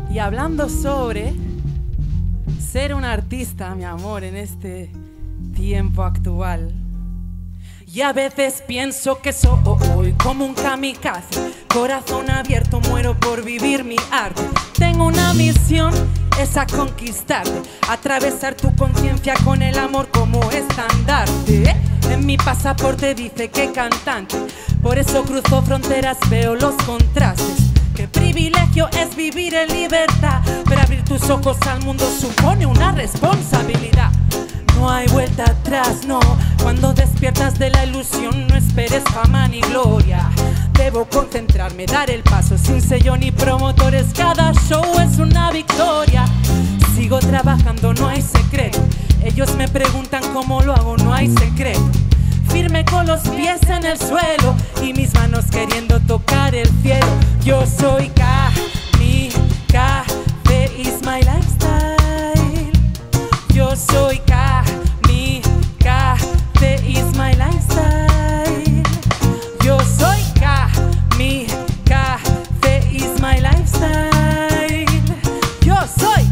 Y hablando sobre ser un artista, mi amor, en este tiempo actual. Y a veces pienso que soy como un kamikaze, corazón abierto, muero por vivir mi arte. Tengo una misión, es a conquistarte, atravesar tu conciencia con el amor como estandarte. En mi pasaporte dice que cantante, por eso cruzo fronteras, veo los contrastes. Qué privilegio es vivir en libertad, pero abrir tus ojos al mundo supone una responsabilidad. No hay vuelta atrás, no. Cuando despiertas de la ilusión, no esperes fama ni gloria. Debo concentrarme, dar el paso sin sello ni promotores. Cada show es una victoria. Sigo trabajando, no hay secreto. Ellos me preguntan cómo lo hago, no hay secreto. Firme con los pies en el suelo y mis manos queriendo tocar el cielo. Yo soy Kamikaze, is my lifestyle. Yo soy Kamikaze, is my lifestyle. Yo soy Kamikaze, is my lifestyle. Yo soy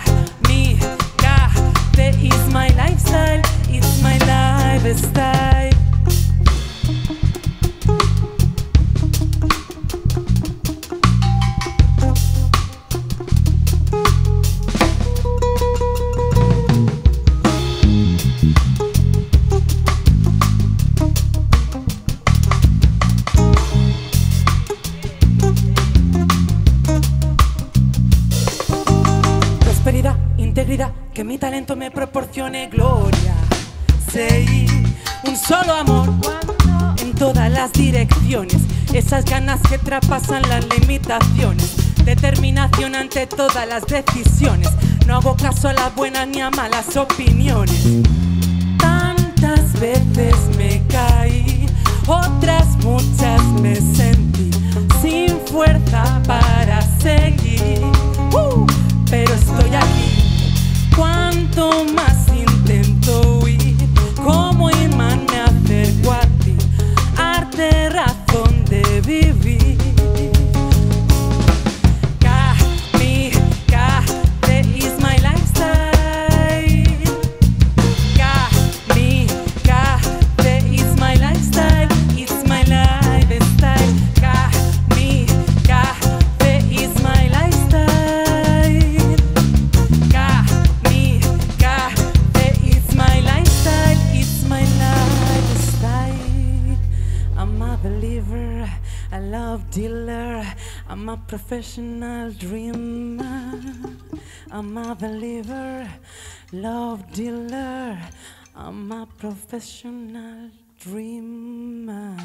Kamikaze, is my lifestyle. It's my lifestyle. Prosperidad, integridad, que mi talento me proporcione gloria. Seguir un solo amor en todas las direcciones, esas ganas que traspasan las limitaciones, determinación ante todas las decisiones. No hago caso a las buenas ni a malas opiniones. Tantas veces me caí, otras muchas me sentí sin fuerza para seguir. Pero estoy aquí. Cuanto más intento huir, como imán me acerco a ti. Arte, razón de vivir. Kamikaze is my lifestyle. Kamikaze is my lifestyle. It's my lifestyle. Kamikaze is my lifestyle. I'm a believer, a love dealer, I'm a professional dreamer. I'm a believer, love dealer, I'm a professional dreamer.